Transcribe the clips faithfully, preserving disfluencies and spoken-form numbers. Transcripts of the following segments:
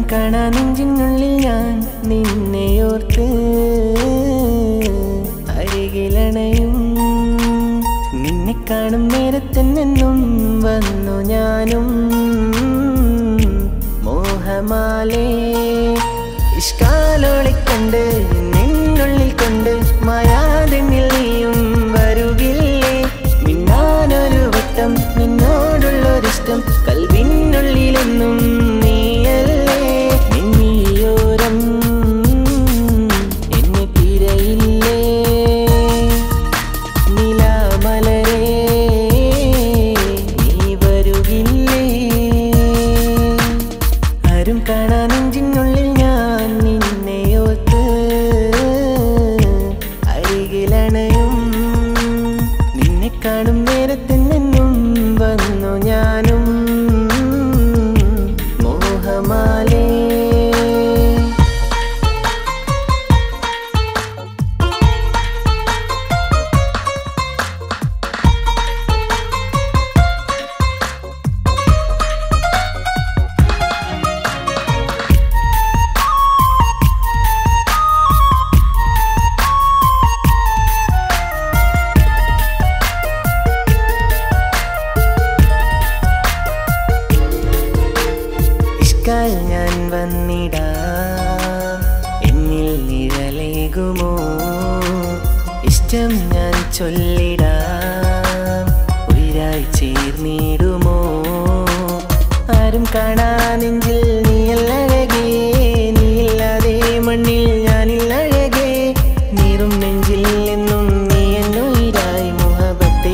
കാണാ നെഞ്ചിനുള്ളിൽ ഞാൻ നിന്നെയോർത്ത് അരികിലണയും നിന്നെ കാണും നേരത്തെന്നും വന്നു ഞാനും മോഹമാലേ ഇഷ്കാലോളിക്കൊണ്ട് നിന്നുള്ളിൽ കൊണ്ട് മായാതെന്നിൽ നീയും വരുകില്ലേ മിന്നാനൊരു വട്ടം നിന്നോടുള്ളൊരിഷ്ടം കൽവിനുള്ളിലെന്നും നീയല്ലേ നിന്നിയോരം എന്നെ തിരയില്ലേ നിലാമലരേ നീ വരുകില്ലേ ആരും കാണാ നെഞ്ചിനുള്ളിൽ ഞാൻ നിന്നെയോർത്ത് അരികിലണയും നിന്നെ കാണും നേരത്തെന്നും വന്നു ഞാനും മോഹമാലേ ഞാൻ വന്നിടാം എന്നിൽ നിഴലേകുമോ ഇഷ്ടം ഞാൻ ചൊല്ലിടാം ഉയരായി ചേർന്നിടുമോ ആരും കാണാ നെഞ്ചിൽ നീയല്ലഴകേ നീയില്ലാതെ മണ്ണിൽ ഞാനില്ലഴകേ നീറും നെഞ്ചിൽ എന്നും നീ എന്നുയിരായി മുഹബത്തേ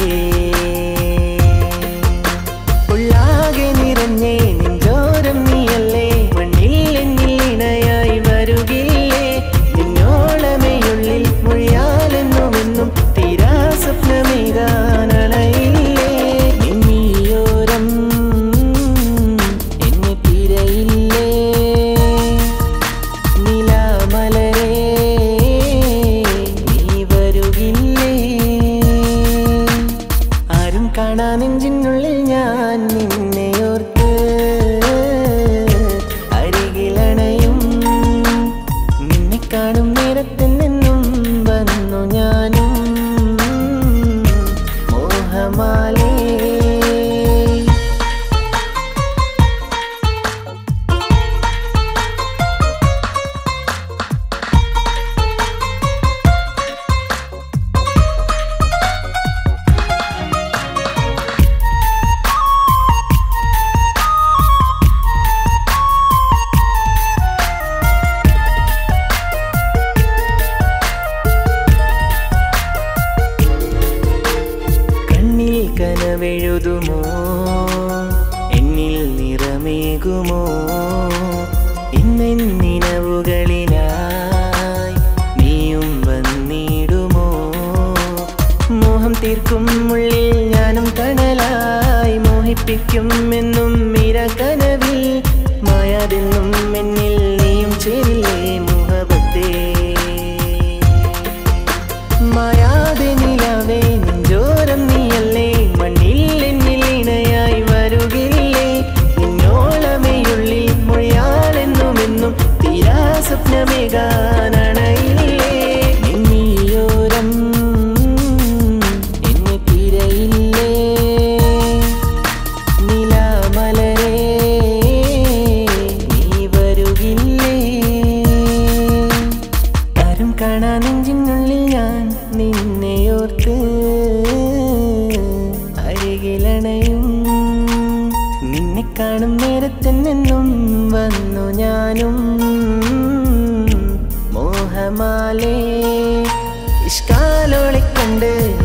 ഉള്ളാകെ നിറഞ്ഞേ നെഞ്ചോരം നീയല്ലേ മണ്ണിൽ എന്നിൽ ഇണയായി വരുകില്ലേ നിന്നോളമേയുള്ളിൽ മൊഴിയാലെന്നുമെന്നും തീരാ സ്വപ്നമേകാനണയില്ലേ നിന്നിയോരം എന്നെ തിരയില്ലേ നിലാമലരേ നീ വരുകില്ലേ ആരും കാണാ നെഞ്ചിനുള്ളിൽ ഞാൻ നിന്നെയോർത്ത് അരികിലണയും നിന്നെ കാണും നേരത്തെന്നും വന്നു ഞാനും മോഹമാലേ കനവെഴുതുമോ എന്നിൽ നിറമേകുമോ ഇന്നെന്നിനവുകളിലായി നീയും വന്നിടുമോ മോഹം തീർക്കും ഉള്ളിൽ ഞാനും കനലായി മോഹിപ്പിക്കും എന്നും മിര കനവിൽ മായാതെന്നും എന്നിൽ നീയും ചേരില്ലേ മുഹബത്തേ മായാതെ നിലാവേ നെഞ്ചോരം നീയല്ലേ മണ്ണിൽ എന്നിൽ ഇണയായി വരുകില്ലേ നിന്നോളമേയുള്ളിൽ മൊഴിയാലെന്നുമെന്നും തീരാ സ്വപ്നമേകാനണയില്ലേ നിന്നിയോരം എന്നെ തിരയില്ലേ നിലാമലരേ നീ വരുകില്ലേ ആരും കാണാ നെഞ്ചിനുള്ളിൽ ഞാൻ നിന്നെയോർത്ത് അരികിലണയും നിന്നെ കാണും നേരത്തെന്നും വന്നു ഞാനും മോഹമാലേ ഇഷ്കാലോളിക്കൊണ്ട്